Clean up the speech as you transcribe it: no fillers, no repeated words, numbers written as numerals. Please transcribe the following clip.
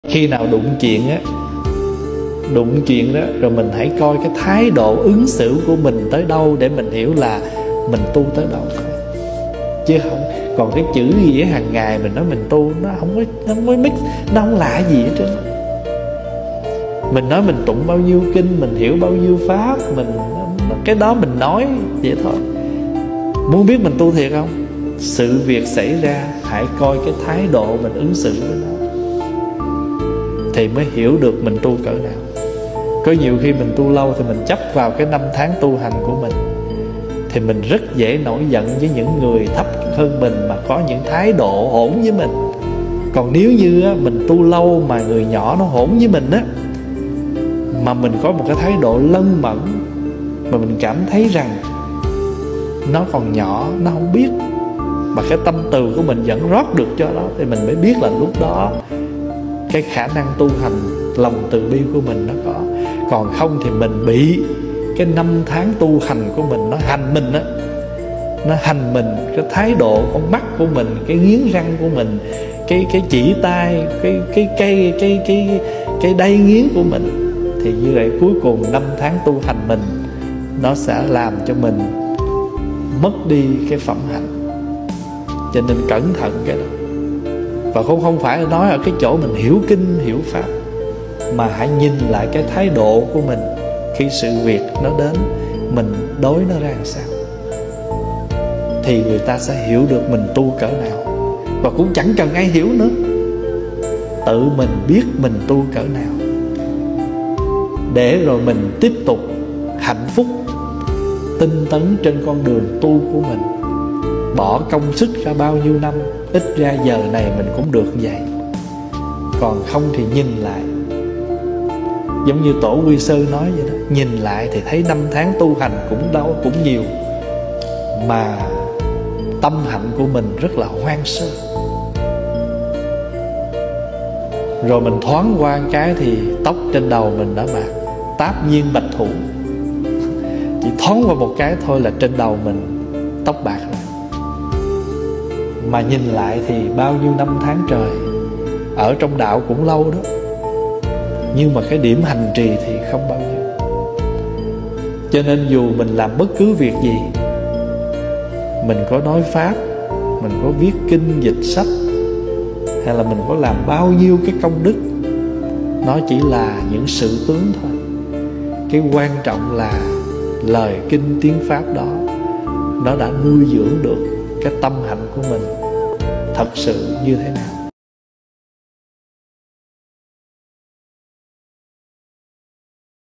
Khi nào đụng chuyện đó, rồi mình hãy coi cái thái độ ứng xử của mình tới đâu để mình hiểu là mình tu tới đâu thôi. Chứ không, còn cái chữ nghĩa hàng ngày mình nói mình tu, nó không có mix, nó không lạ gì hết trơn. Mình nói mình tụng bao nhiêu kinh, mình hiểu bao nhiêu pháp, cái đó mình nói vậy thôi. Muốn biết mình tu thiệt không? Sự việc xảy ra, hãy coi cái thái độ mình ứng xử với nó, thì mới hiểu được mình tu cỡ nào. Có nhiều khi mình tu lâu thì mình chấp vào cái năm tháng tu hành của mình, thì mình rất dễ nổi giận với những người thấp hơn mình mà có những thái độ hỗn với mình. Còn nếu như mình tu lâu mà người nhỏ nó hỗn với mình á, mà mình có một cái thái độ lân mẫn, mà mình cảm thấy rằng nó còn nhỏ, nó không biết, mà cái tâm từ của mình vẫn rót được cho nó, thì mình mới biết là lúc đó cái khả năng tu hành, lòng từ bi của mình nó có. Còn không thì mình bị cái năm tháng tu hành của mình nó hành mình á, nó hành mình, cái thái độ, con mắt của mình, cái nghiến răng của mình, cái chỉ tay, cái đay nghiến của mình, thì như vậy cuối cùng năm tháng tu hành mình nó sẽ làm cho mình mất đi cái phẩm hạnh. Cho nên cẩn thận cái đó. Và không phải nói ở cái chỗ mình hiểu kinh, hiểu pháp, mà hãy nhìn lại cái thái độ của mình khi sự việc nó đến, mình đối nó ra làm sao, thì người ta sẽ hiểu được mình tu cỡ nào. Và cũng chẳng cần ai hiểu nữa, tự mình biết mình tu cỡ nào, để rồi mình tiếp tục hạnh phúc, tinh tấn trên con đường tu của mình. Bỏ công sức ra bao nhiêu năm, ít ra giờ này mình cũng được vậy. Còn không thì nhìn lại, giống như Tổ Quy Sư nói vậy đó, nhìn lại thì thấy năm tháng tu hành cũng nhiều, mà tâm hạnh của mình rất là hoang sơ. Rồi mình thoáng qua cái thì tóc trên đầu mình đã bạc, táp nhiên bạch thủ. Chỉ thoáng qua một cái thôi là trên đầu mình tóc bạc rồi. Mà nhìn lại thì bao nhiêu năm tháng trời, ở trong đạo cũng lâu đó, nhưng mà cái điểm hành trì thì không bao nhiêu. Cho nên dù mình làm bất cứ việc gì, mình có nói pháp, mình có viết kinh dịch sách, hay là mình có làm bao nhiêu cái công đức, nó chỉ là những sự tướng thôi. Cái quan trọng là lời kinh tiếng pháp đó, nó đã nuôi dưỡng được cái tâm hạnh của mình thật sự như thế nào.